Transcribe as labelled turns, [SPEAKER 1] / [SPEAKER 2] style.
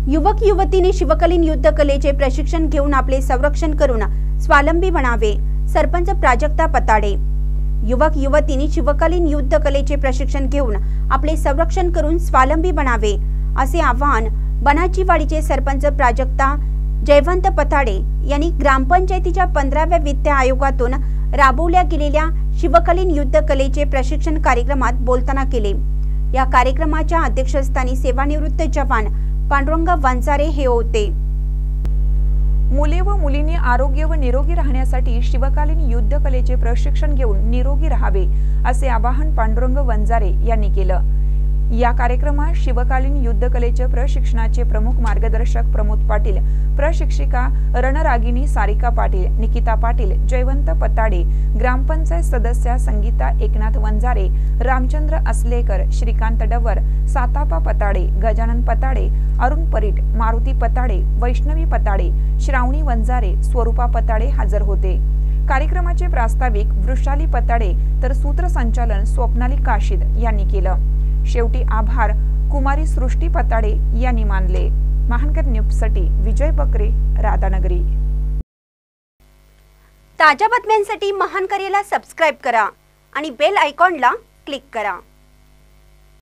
[SPEAKER 1] युवक युवतींनी शिवकालीन युद्ध कलेचे प्रशिक्षण घेऊन आपले संरक्षण करून स्वावलंबी बनावे। सरपंच प्राजक्ता पताडे। युवक युवतींनी शिवकालीन युद्ध कलेचे प्रशिक्षण घेऊन आपले संरक्षण करून स्वावलंबी बनावे असे आवाहन बनाचीवाडीचे सरपंच प्राजक्ता जयवंत पताडे यांनी ग्रामपंचायतीच्या 15व्या वित्त आयोगातून राबवल्या गेलेल्या शिवकालीन युद्ध कलेचे प्रशिक्षण कार्यक्रमात बोलताना केले। या कार्यक्रमाच्या अध्यक्षस्थानी सेवानिवृत्त जवान पांडुरंग वंजारे हे होते।
[SPEAKER 2] मुले व मुलींनी आरोग्य व निरोगी राहण्यासाठी शिवकालीन युद्ध कलेचे प्रशिक्षण घेऊन निरोगी राहावे असे आवाहन पांडुरंग वंजारे यांनी केलं। या कार्यक्रमात शिवकालीन युद्ध कलेचे प्रशिक्षणाचे प्रमुख मार्गदर्शक प्रमोद पाटील, प्रशिक्षिका रणरागिनी सारिका पाटील, निकिता पाटील, जयवंत पताडे, ग्रामपंचायत सदस्य संगीता एकनाथ वंजारे, रामचंद्र असलेकर, श्रीकांत डवर, सातापा पताडे, गजानन पताडे, अरुण परीट, मारुती पताडे, वैष्णवी पताडे, श्रावणी वंजारे, स्वरूपा पताडे हजर होते। कार्यक्रमाचे प्रास्ताविक वृषाली पताडे तर सूत्रसंचालन स्वप्नाली काशीद यांनी केलं। शेवटी आभार कुमारी सृष्टी पताडे यांनी मानले। महानकर न्यूजसाठी विजय बकरे, राधानगरी।
[SPEAKER 1] ताज्या बातम्यांसाठी महानकरेला सबस्क्राइब करा आणि बेल आयकॉनला क्लिक करा।